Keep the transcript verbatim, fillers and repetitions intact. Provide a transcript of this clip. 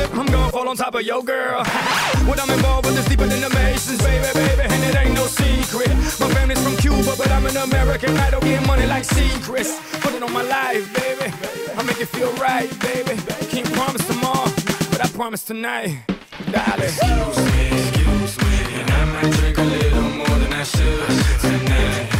I'm gonna fall on top of your girl. What I'm involved with is deeper than the Masons, baby, baby, and it ain't no secret. My family's from Cuba, but I'm an American idol, getting money like secrets. Put it on my life, baby. I make it feel right, baby. Can't promise tomorrow, but I promise tonight, darling. Excuse me, excuse me, and I might drink a little more than I should tonight.